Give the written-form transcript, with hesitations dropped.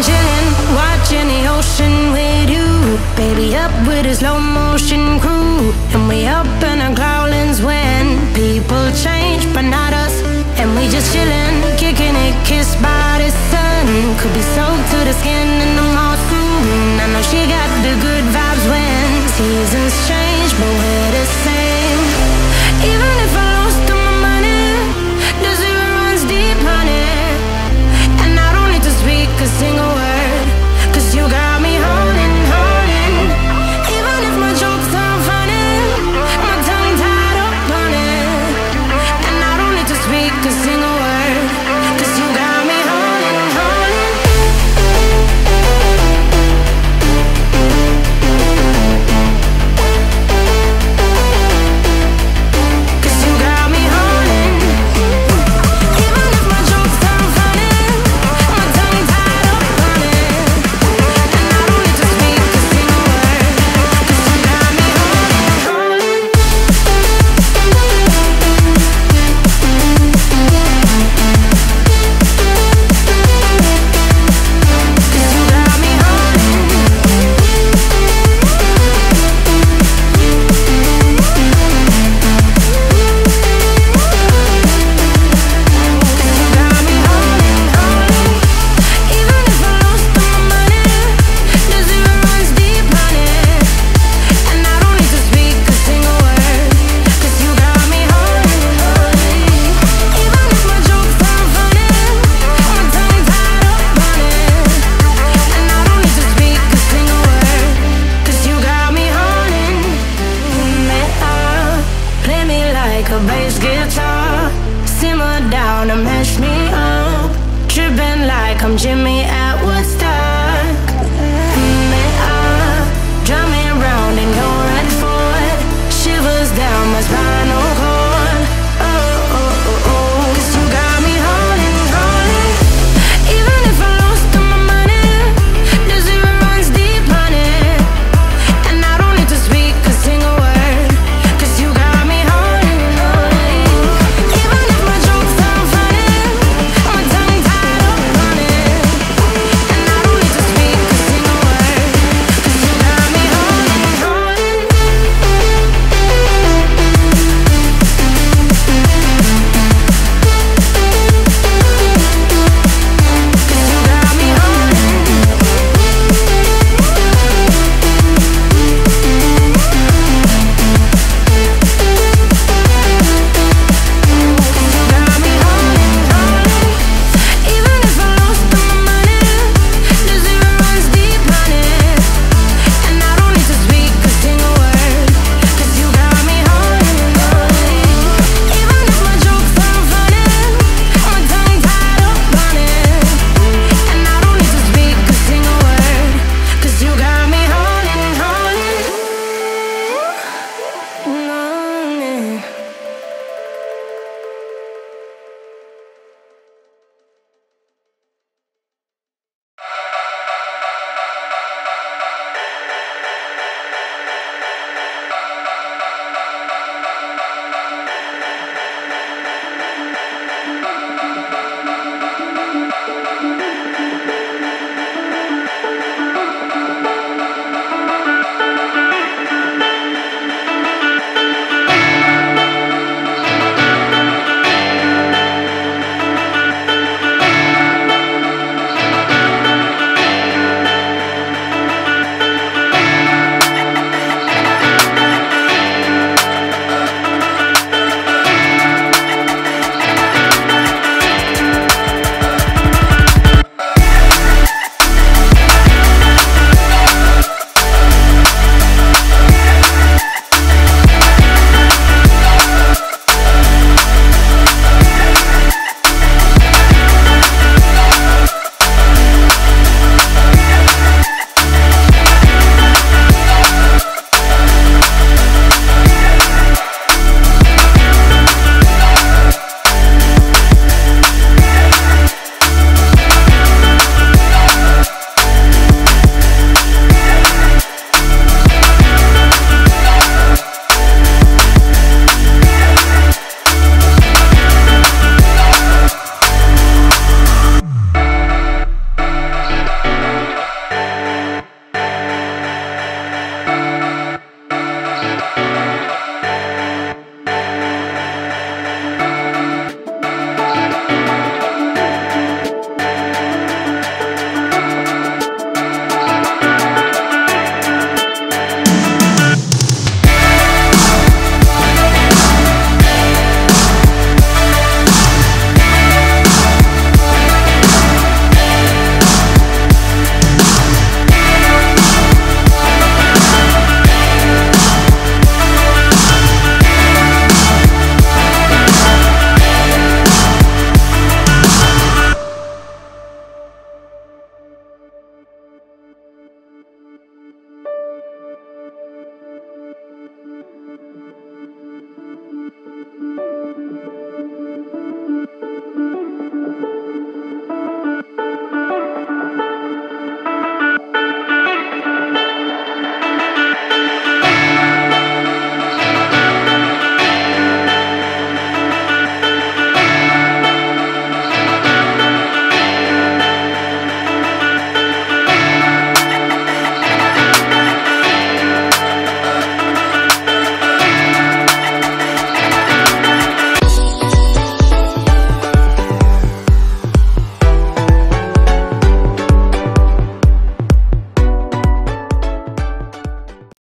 chillin', watching the ocean with you. Baby up with a slow motion crew. And we up in our growlings when people change, but not us. And we just chillin', kicking it, kissed by the sun. Could be soaked to the skin in the mall soon. I know she got the good vibes when seasons change, but we're the same. Even if I lost all my money, the zero runs deep, honey. And I don't need to speak a single word, 'cause you got me holding, holding. Even if my jokes aren't funny, my tongue tied up on it. And I don't need to speak a single word, 'cause you got me holding, holding. 'Cause you got me holding. Even if my jokes aren't funny, my tongue tied up on it. And I don't need to speak a single word, 'cause you got me holding, holding. 'Cause you got me holding. You got me holding, holding. Even if I lost all my money, the zero runs deep, honey. And I don't need to speak a single word, 'cause you got me holding, holding. Even if my jokes aren't funny, my tongue tied up on it. And I don't need to speak a single word, 'cause you got me holding me up. Play me like a bass guitar, simmer down and mash me up. Tripping like I'm Jimmy